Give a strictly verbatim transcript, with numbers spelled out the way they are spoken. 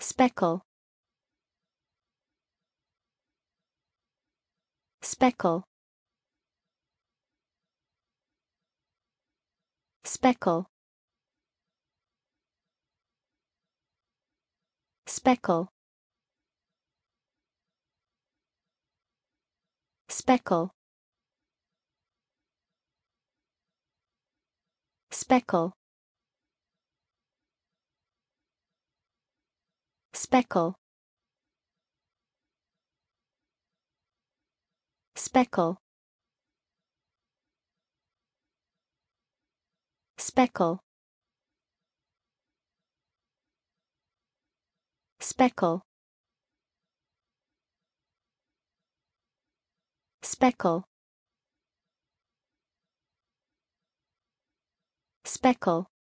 Speckle. Speckle. Speckle. Speckle. Speckle. Speckle. Speckle. Speckle. Speckle. Speckle. Speckle. Speckle.